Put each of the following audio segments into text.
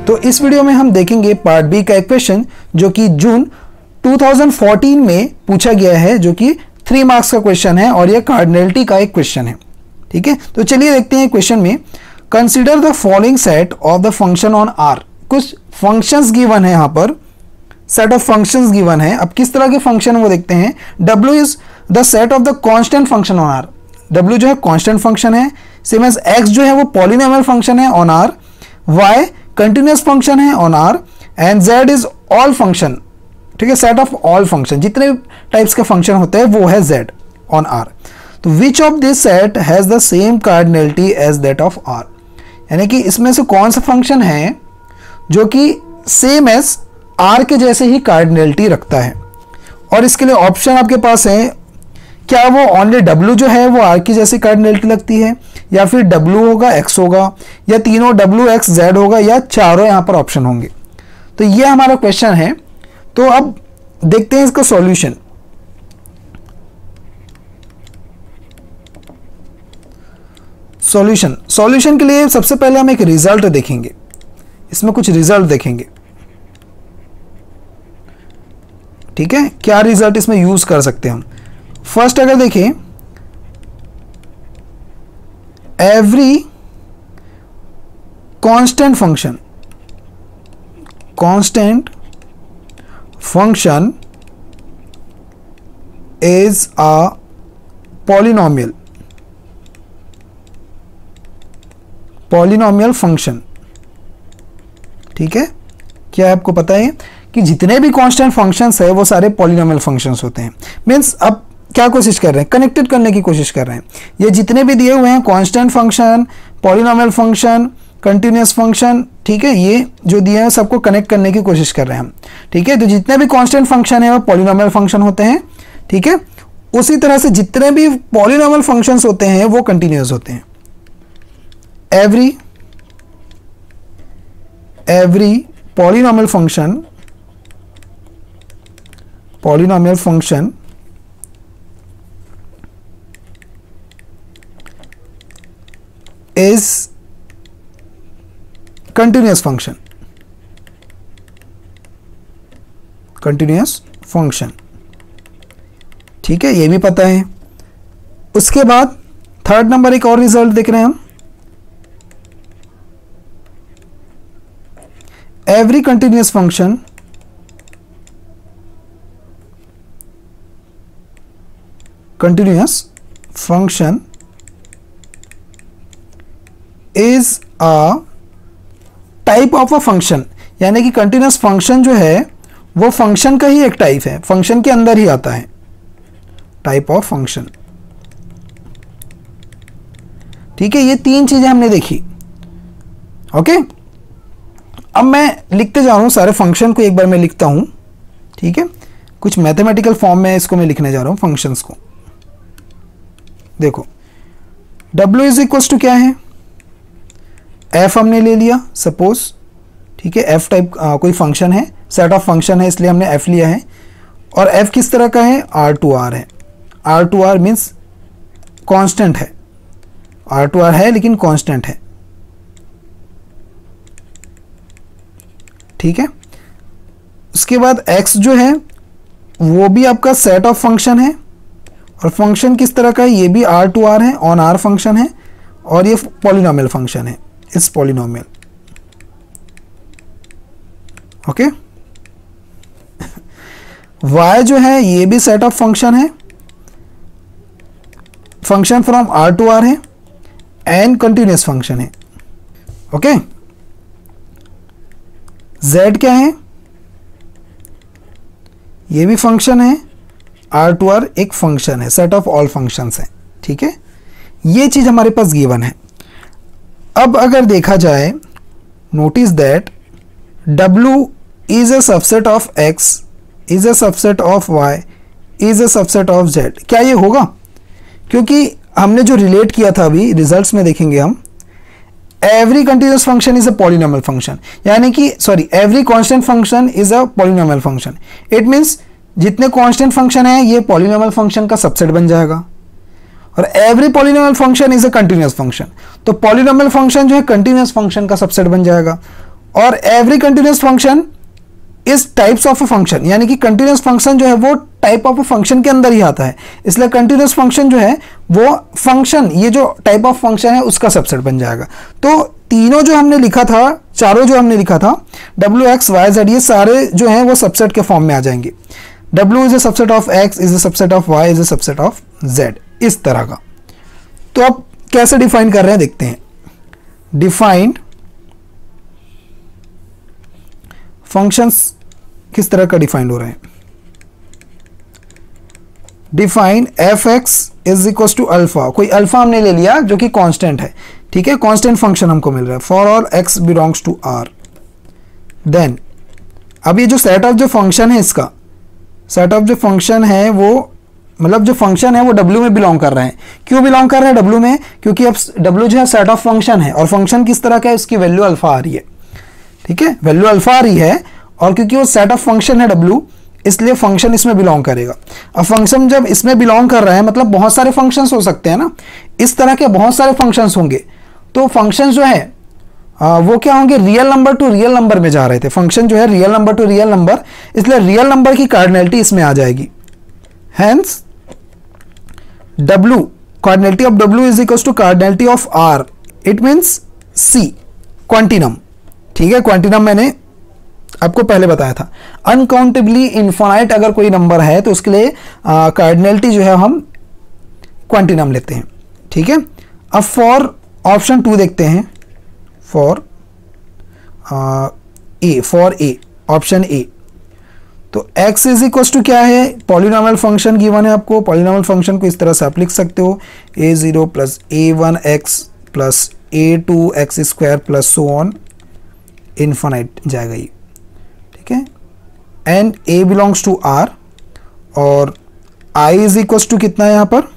तो इस वीडियो में हम देखेंगे पार्ट बी का एक क्वेश्चन जो कि जून 2014 में पूछा गया है, जो कि 3 मार्क्स का क्वेश्चन है और यह कार्डिनलिटी का एक क्वेश्चन है। ठीक है, तो चलिए देखते हैं क्वेश्चन में। Consider the following set of the function on R. कुछ फंक्शंस गिवन है, यहाँ पर सेट ऑफ फंक्शंस गिवन है। अब किस तरह के फंक्शन है वो देखते हैं। W is the set of the constant function on R. W जो है कांस्टेंट फंक्शन है, सेम एज X जो है वो पॉलिनोमियल फंक्शन है on R, Y continuous function है on R, and Z is all function. ठीक है, सेट ऑफ ऑल फंक्शन, जितने टाइप्स के फंक्शन होते हैं वो है Z ऑन R। तो which of this set has the same cardinality as that of R। यानी कि इसमें से कौन सा फंक्शन है जो कि सेम एज R के जैसे ही कार्डिनलिटी रखता है। और इसके लिए ऑप्शन आपके पास है, क्या वो ओनली W जो है वो R की जैसी कार्डिनलिटी लगती है, या फिर W होगा, X होगा, या तीनों W X Z होगा, या चारों यहाँ पर ऑप्शन होंगे। तो ये हमारा क्वेश्चन है। तो अब देखते हैं इसका सॉल्यूशन। सॉल्यूशन के लिए सबसे पहले हम एक रिजल्ट देखेंगे, इसमें कुछ रिजल्ट देखेंगे। ठीक है, क्या रिजल्ट इसमें यूज कर सकते हैं हम। फर्स्ट अगर देखें, every constant function is a polynomial function. ठीक है, क्या आपको पता है कि जितने भी कांस्टेंट फंक्शंस है वो सारे पॉलिनोमियल फंक्शंस होते हैं। मीन्स अब क्या कोशिश कर रहे हैं, कनेक्टेड करने की कोशिश कर रहे हैं। ये जितने भी दिए हुए हैं constant function, polynomial function, continuous function, ठीक है, ये जो दिए हैं सबको कनेक्ट करने की कोशिश कर रहे हैं हम। ठीक है, तो जितने भी कांस्टेंट फंक्शन है वो पॉलिनोमियल फंक्शन होते हैं। ठीक है, उसी तरह से जितने भी पॉलिनोमियल फंक्शंस होते हैं वो कंटिन्यूअस होते हैं। Every polynomial function is continuous function। ठीक है, ये भी पता है। उसके बाद थर्ड नंबर एक और रिजल्ट देख रहे हैं हम। Every continuous function is a type of a function. यानी कि कंटिन्यूअस फंक्शन जो है वो फंक्शन का ही एक टाइप है, फंक्शन के अंदर ही आता है, टाइप ऑफ फंक्शन। ठीक है, ये 3 चीजें हमने देखी। ओके, अब मैं लिखते जा रहा हूं सारे फंक्शन को, एक बार मैं लिखता हूं। ठीक है, कुछ मैथमेटिकल फॉर्म में इसको मैं लिखने जा रहा हूं फंक्शंस को। देखो, W इज इक्वल टू क्या है, f हमने ले लिया सपोज। ठीक है, f टाइप कोई फंक्शन है, सेट ऑफ फंक्शन है, इसलिए हमने f लिया है। और f किस तरह का है, R2R है। R2R मीन्स कांस्टेंट है, R2R है लेकिन कांस्टेंट है। ठीक है, उसके बाद x जो है वो भी आपका सेट ऑफ फंक्शन है, और फंक्शन किस तरह का है, ये भी R2R है, ऑन R फंक्शन है, और ये पॉलिनोमियल फंक्शन है, इस पॉलिनोमियल। ओके, y जो है ये भी सेट ऑफ फंक्शन है, function from R to R है, एंड कंटिन्यूअस फंक्शन है। ओके, z क्या है, ये भी फंक्शन है, R टू R एक फंक्शन है, सेट ऑफ ऑल फंक्शंस है। ठीक है, ये चीज हमारे पास गिवन है। अब अगर देखा जाए, notice that W is a subset of X, is a subset of Y, is a subset of Z। क्या ये होगा, क्योंकि हमने जो रिलेट किया था अभी रिजल्ट्स में देखेंगे हम, every continuous function is a polynomial function, यानी कि every constant function is a polynomial function. It means जितने कांस्टेंट फंक्शन है ये पॉलिनोमियल फंक्शन का सबसेट बन जाएगा। और every polynomial function is a continuous function, तो पॉलिनोमियल फंक्शन जो है कंटिन्यूअस फंक्शन का सबसेट बन जाएगा। और every continuous function is types of a function, यानी कि कंटिन्यूस फंक्शन जो है वो टाइप ऑफ अ फंक्शन के अंदर ही आता है, इसलिए कंटिन्यूस फंक्शन जो है वो फंक्शन, ये जो टाइप ऑफ फंक्शन है उसका सबसेट बन जाएगा। तो तीनों जो हमने लिखा था, चारों जो हमने लिखा था w x y z, ये सारे जो हैं वो सबसेट के फॉर्म में आ जाएंगे। w is a subset of x, is a subset of y, is a subset of z, इस तरह का। तो अब कैसे डिफाइन कर रहे हैं देखते हैं। डिफाइंड फंक्शंस किस तरह का डिफाइंड हो रहा है। Define f x is equal to alpha, कोई अल्फा हमने ले लिया जो कि कांस्टेंट है, ठीक है, कांस्टेंट फंक्शन हमको मिल रहा है। For all x belongs to r, then अब ये जो सेट ऑफ जो फंक्शन है, इसका सेट ऑफ जो फंक्शन है वो, मतलब जो फंक्शन है वो W में बिलोंग कर रहे हैं। क्यों बिलोंग कर रहे हैं W में? क्योंकि अब W जो है सेट ऑफ फंक्शन है, और फंक्शन किस तरह का है, उसकी वैल्यू अल्फा आ रही है, ठीक है, वैल्यू अल्फा आ रही है, और क्योंकि वो सेट ऑफ फंक्शन है W, इसलिए फंक्शन इसमें बिलोंग करेगा। अब फंक्शन जब इसमें बिलोंग कर रहा है, मतलब बहुत सारे फंक्शंस हो सकते हैं ना, इस तरह के बहुत सारे फंक्शंस होंगे। तो फंक्शन जो है वो क्या होंगे, real number to real number में जा रहे थे, फंक्शन जो है real number to real number, इसलिए रियल नंबर की कार्डिनलिटी इसमें आ जाएगी। Hence W, cardinality of W is equal to cardinality of R, it means C, continuum, ठीक है, क्वांटिनम मैंने आपको पहले बताया था। अनकाउंटेबली इनफाइनाइट अगर कोई नंबर है तो उसके लिए कार्डिनलिटी जो है हम क्वांटिनम लेते हैं, ठीक है। अब फॉर ऑप्शन 2 देखते हैं, फॉर ए, ऑप्शन ए। तो x इज इक्वल टू क्या है, पॉलिनोमियल फंक्शन गिवन है आपको, पॉलिनोमियल फंक्शन को इस तरह से आप लिख सकते हो, a0 plus a1x plus a2x square plus so on, infinite जाएगा ये, ठीक है। And a belongs to r, और i इज इक्वल टू कितना है यहाँ पर,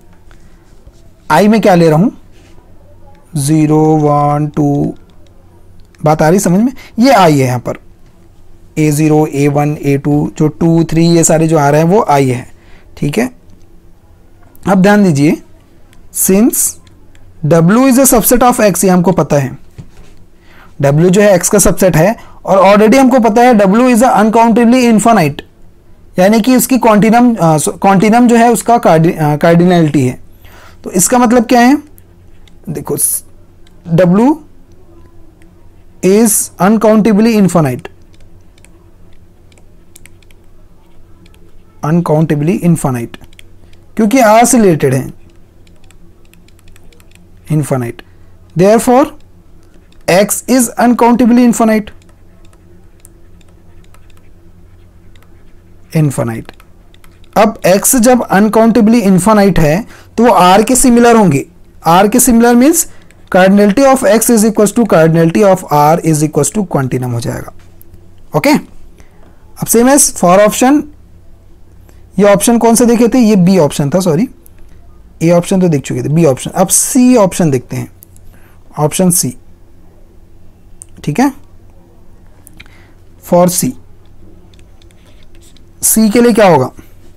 i में क्या ले रहा हूँ, 0 1 2, बात आ रही समझ में, ये i है यहाँ पर, a0 a1 a2 जो 2 3 ये सारे जो आ रहे हैं वो i है, ठीक है। अब ध्यान दीजिए, since w is a subset of x, ये हमको पता है, w जो है x का सबसेट है, और ऑलरेडी हमको पता है w is a uncountably infinite, यानी कि उसकी क्वांटिनम जो है उसका कार्डिनलिटी है। तो इसका मतलब क्या है, देखो w is uncountably infinite, uncountably infinite, क्योंकि r से रिलेटेड है, infinite, therefore x is uncountably infinite, infinite. अब x जब अनकाउंटेबली इन्फाइनाइट है तो वो r के सिमिलर होंगे, r के similar means cardinality of x is equal to cardinality of r is equal to continuum हो जाएगा, ओके। अब सेम एज फॉर ऑप्शन, ये ऑप्शन कौन से देखे थे, ये बी ऑप्शन था, सॉरी, ए ऑप्शन तो देख चुके थे, बी ऑप्शन। अब सी ऑप्शन देखते हैं, ऑप्शन सी, ठीक है। फॉर सी, सी के लिए क्या होगा,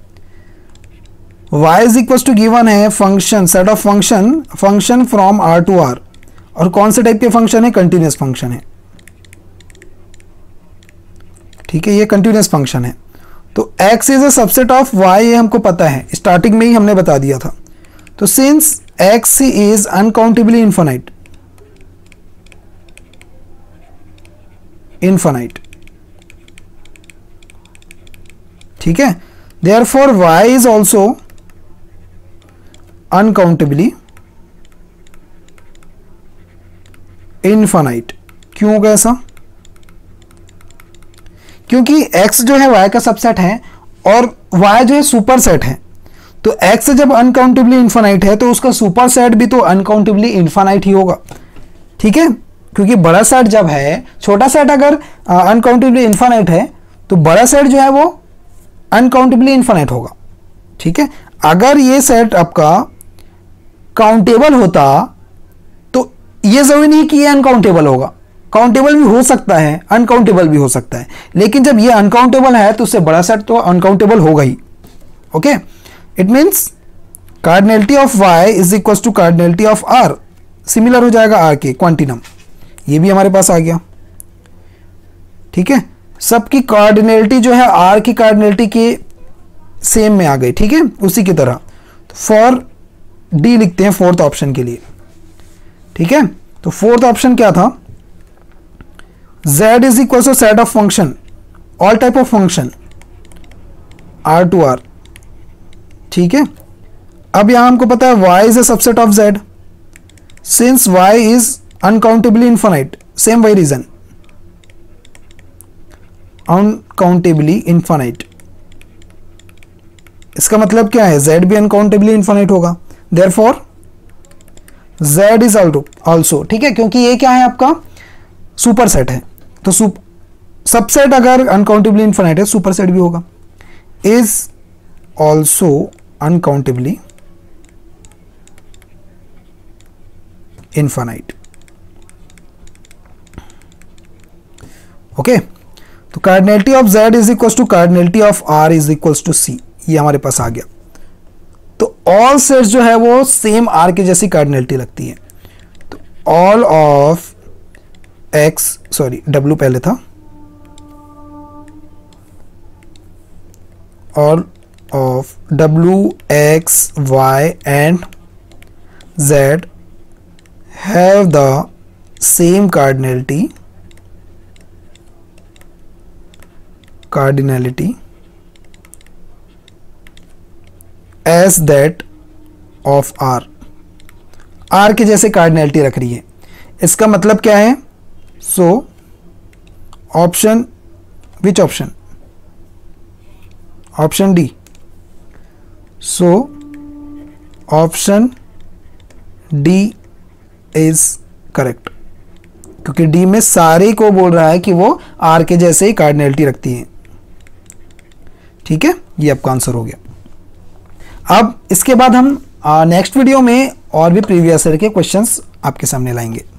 y is equal to given है function, set of function from r to r, और कौन से टाइप के फंक्शन है, कंटिन्यूस फंक्शन है, ठीक है, ये कंटिन्यूस फंक्शन है। तो x is a subset of y, ये हमको पता है, स्टार्टिंग में ही हमने बता दिया था। तो since x is uncountably infinite, ठीक है, therefore y is also uncountably infinite. क्यों होगा ऐसा, क्योंकि x जो है y का सबसेट है और y जो है सुपर सेट है। तो x जब अनकाउंटेबली इन्फाइनाइट है तो उसका सुपर सेट भी तो अनकाउंटेबली इन्फाइनाइट ही होगा, ठीक है, क्योंकि बड़ा सेट जब है, छोटा सेट अगर अनकाउंटेबली इन्फाइनाइट है तो बड़ा सेट जो है वो अनकाउंटेबली इन्फाइनाइट होगा, ठीक है। अगर ये सेट आपका काउंटेबल होता तो ये जरूरी नहीं कि ये अनकाउंटेबल होगा, काउंटेबल भी हो सकता है, अनकाउंटेबल भी हो सकता है, लेकिन जब ये अनकाउंटेबल है तो उससे बड़ा सेट तो अनकाउंटेबल होगा ही, okay. It means cardinality of y is equal to cardinality of r, similar हो जाएगा r के, क्वांटिनम, ये भी हमारे पास आ गया। ठीक है, सबकी कार्डिनलिटी जो है आर की कार्डिनलिटी के सेम में आ गई, ठीक है, उसी की तरह। तो फॉर डी लिखते हैं फोर्थ ऑप्शन के लिए, ठीक है। तो फोर्थ ऑप्शन क्या था, z is equal to set of function all type of function r to r, ठीक है। अब यहां हमको पता है y is a subset of z, since y is uncountably infinite, same वही रीजन, अनकाउंटेबली इनफाइनाइट। इसका मतलब क्या है, z भी अनकाउंटेबली इनफाइनाइट होगा, देयरफॉर z इज ऑल्सो, ठीक है, क्योंकि ये क्या है आपका सुपर सेट है। तो सबसेट अगर अनकाउंटेबली इनफाइनाइट है, सुपर सेट भी होगा। Is also uncountably infinite, okay. तो cardinality of z is equal to cardinality of r is equal to c, ये हमारे पास आ गया। तो ऑल सेट्स जो है वो सेम r के जैसी कार्डिनलिटी लगती है। तो all of x, sorry w पहले था, all of w x y and z have the same cardinality as that of r, r के जैसे कार्डिनलिटी रख रही है। इसका मतलब क्या है, so option, which option, option D. So option D is correct, क्योंकि डी में सारे को बोल रहा है कि वो आर के जैसे ही कार्डिनलिटी रखती है, ठीक है। ये आपका आंसर हो गया। अब इसके बाद हम नेक्स्ट वीडियो में और भी प्रीवियस ईयर के क्वेश्चंस आपके सामने लाएंगे।